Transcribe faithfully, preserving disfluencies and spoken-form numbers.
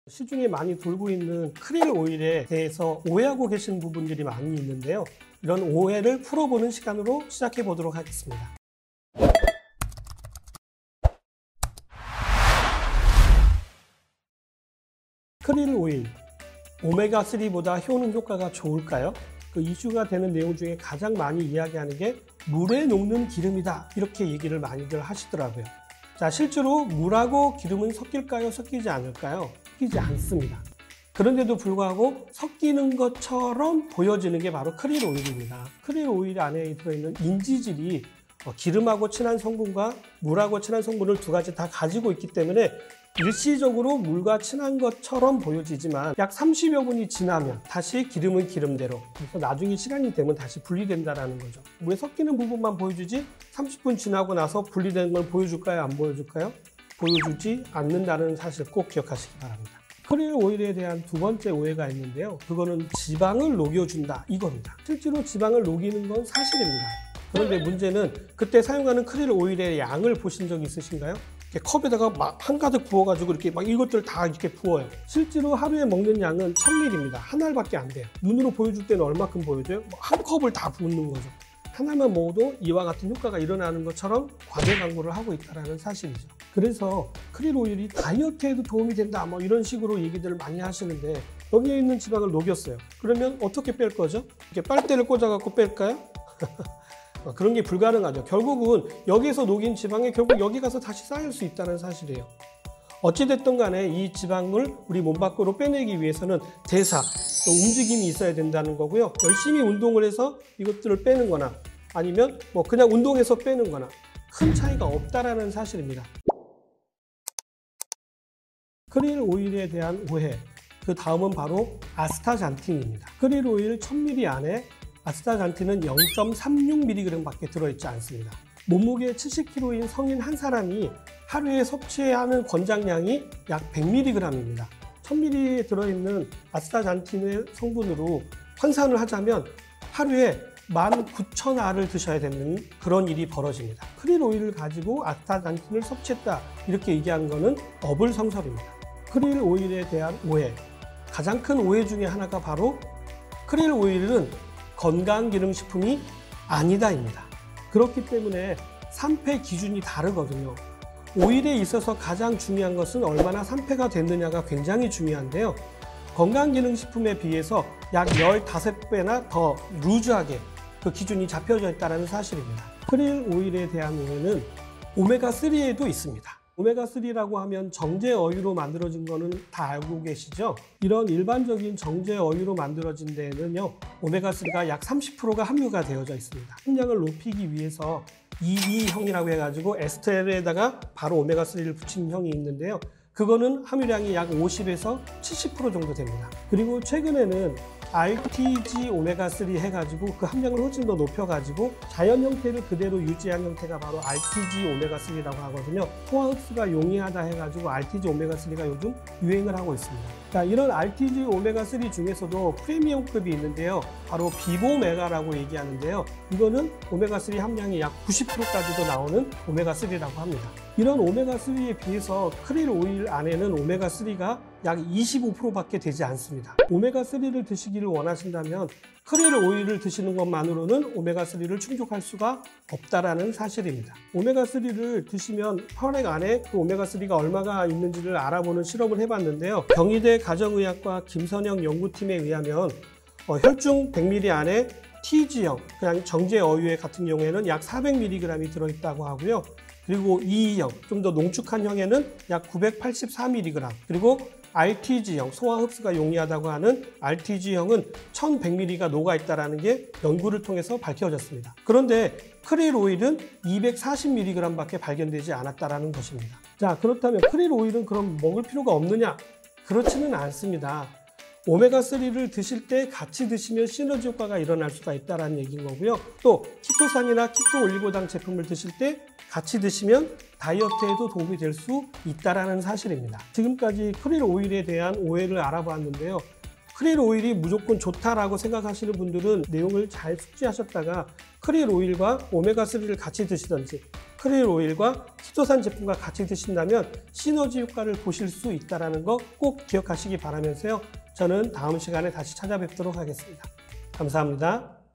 시중에 많이 돌고 있는 크릴 오일에 대해서 오해하고 계신 부분들이 많이 있는데요. 이런 오해를 풀어보는 시간으로 시작해 보도록 하겠습니다. 크릴 오일, 오메가삼보다 효능 효과가 좋을까요? 그 이슈가 되는 내용 중에 가장 많이 이야기하는 게 물에 녹는 기름이다, 이렇게 얘기를 많이들 하시더라고요. 자, 실제로 물하고 기름은 섞일까요? 섞이지 않을까요? 섞이지 않습니다. 그런데도 불구하고 섞이는 것처럼 보여지는 게 바로 크릴 오일입니다. 크릴 오일 안에 들어있는 인지질이 기름하고 친한 성분과 물하고 친한 성분을 두 가지 다 가지고 있기 때문에 일시적으로 물과 친한 것처럼 보여지지만 약 삼십여 분이 지나면 다시 기름은 기름대로, 그래서 나중에 시간이 되면 다시 분리된다는 거죠. 물에 섞이는 부분만 보여주지 삼십 분 지나고 나서 분리되는 걸 보여줄까요? 안 보여줄까요? 보여주지 않는다는 사실 꼭 기억하시기 바랍니다. 크릴 오일에 대한 두 번째 오해가 있는데요. 그거는 지방을 녹여준다, 이겁니다. 실제로 지방을 녹이는 건 사실입니다. 그런데 문제는 그때 사용하는 크릴 오일의 양을 보신 적 있으신가요? 이렇게 컵에다가 막 한가득 부어가지고 이렇게 막 이것들 다 이렇게 부어요. 실제로 하루에 먹는 양은 천 밀리리터입니다. 한 알밖에 안 돼요. 눈으로 보여줄 때는 얼마큼 보여줘요? 한 컵을 다 붓는 거죠. 하나만 먹어도 이와 같은 효과가 일어나는 것처럼 과대 광고를 하고 있다는 사실이죠. 그래서 크릴 오일이 다이어트에도 도움이 된다, 뭐 이런 식으로 얘기들을 많이 하시는데 여기에 있는 지방을 녹였어요. 그러면 어떻게 뺄 거죠? 이렇게 빨대를 꽂아갖고 뺄까요? 그런 게 불가능하죠. 결국은 여기서 녹인 지방이 결국 여기 가서 다시 쌓일 수 있다는 사실이에요. 어찌됐든 간에 이 지방을 우리 몸 밖으로 빼내기 위해서는 대사, 또 움직임이 있어야 된다는 거고요. 열심히 운동을 해서 이것들을 빼는 거나 아니면 뭐 그냥 운동해서 빼는 거나 큰 차이가 없다라는 사실입니다. 크릴 오일에 대한 오해, 그 다음은 바로 아스타잔틴입니다. 크릴 오일 천 밀리리터 안에 아스타잔틴은 영 점 삼육 밀리그램 밖에 들어있지 않습니다. 몸무게 칠십 킬로그램인 성인 한 사람이 하루에 섭취하는 권장량이 약 백 밀리그램입니다. 천 밀리리터에 들어있는 아스타잔틴의 성분으로 환산을 하자면 하루에 만 구천 알을 드셔야 되는 그런 일이 벌어집니다. 크릴 오일을 가지고 아스타잔틴을 섭취했다, 이렇게 얘기하는 것은 어불성설입니다. 크릴 오일에 대한 오해, 가장 큰 오해 중에 하나가 바로 크릴 오일은 건강기능식품이 아니다입니다. 그렇기 때문에 산패 기준이 다르거든요. 오일에 있어서 가장 중요한 것은 얼마나 산패가 됐느냐가 굉장히 중요한데요. 건강기능식품에 비해서 약 십오 배나 더 루즈하게 그 기준이 잡혀져 있다는 사실입니다. 크릴 오일에 대한 오해는 오메가삼에도 있습니다. 오메가삼이라고 하면 정제 어유로 만들어진 거는 다 알고 계시죠? 이런 일반적인 정제 어유로 만들어진 데에는요, 오메가삼가 약 삼십 퍼센트가 함유가 되어져 있습니다. 함량을 높이기 위해서 이이형이라고 해가지고 에스테르에다가 바로 오메가삼을 붙인 형이 있는데요. 그거는 함유량이 약 오십에서 칠십 퍼센트 정도 됩니다. 그리고 최근에는 알티지 오메가삼 해가지고 그 함량을 훨씬 더 높여가지고 자연 형태를 그대로 유지한 형태가 바로 알티지 오메가삼이라고 하거든요. 소화 흡수가 용이하다 해가지고 알티지 오메가삼가 요즘 유행을 하고 있습니다. 자, 이런 알티지 오메가삼 중에서도 프리미엄급이 있는데요. 바로 비보메가라고 얘기하는데요. 이거는 오메가삼 함량이 약 구십 퍼센트까지도 나오는 오메가삼이라고 합니다. 이런 오메가삼에 비해서 크릴 오일 안에는 오메가삼가 약 이십오 퍼센트밖에 되지 않습니다. 오메가삼을 드시기를 원하신다면 크릴 오일을 드시는 것만으로는 오메가삼을 충족할 수가 없다라는 사실입니다. 오메가삼을 드시면 혈액 안에 그 오메가삼가 얼마가 있는지를 알아보는 실험을 해봤는데요. 경희대 가정의학과 김선영 연구팀에 의하면 어, 혈중 백 밀리리터 안에 티지형, 그냥 정제 어유의 같은 경우에는 약 사백 밀리그램이 들어있다고 하고요. 그리고 이이형, 좀 더 농축한 형에는 약 구백팔십사 밀리그램, 그리고 알티지형, 소화 흡수가 용이하다고 하는 알티지형은 천백 밀리리터가 녹아있다는 게 연구를 통해서 밝혀졌습니다. 그런데 크릴 오일은 이백사십 밀리그램 밖에 발견되지 않았다는 것입니다. 자, 그렇다면 크릴 오일은 그럼 먹을 필요가 없느냐? 그렇지는 않습니다. 오메가삼을 드실 때 같이 드시면 시너지 효과가 일어날 수가 있다는 얘기인 거고요. 또 키토산이나 키토 올리고당 제품을 드실 때 같이 드시면 다이어트에도 도움이 될 수 있다는 사실입니다. 지금까지 크릴 오일에 대한 오해를 알아봤는데요. 크릴 오일이 무조건 좋다라고 생각하시는 분들은 내용을 잘 숙지하셨다가 크릴 오일과 오메가삼을 같이 드시든지 크릴 오일과 키토산 제품과 같이 드신다면 시너지 효과를 보실 수 있다는 거 꼭 기억하시기 바라면서요. 저는 다음 시간에 다시 찾아뵙도록 하겠습니다. 감사합니다.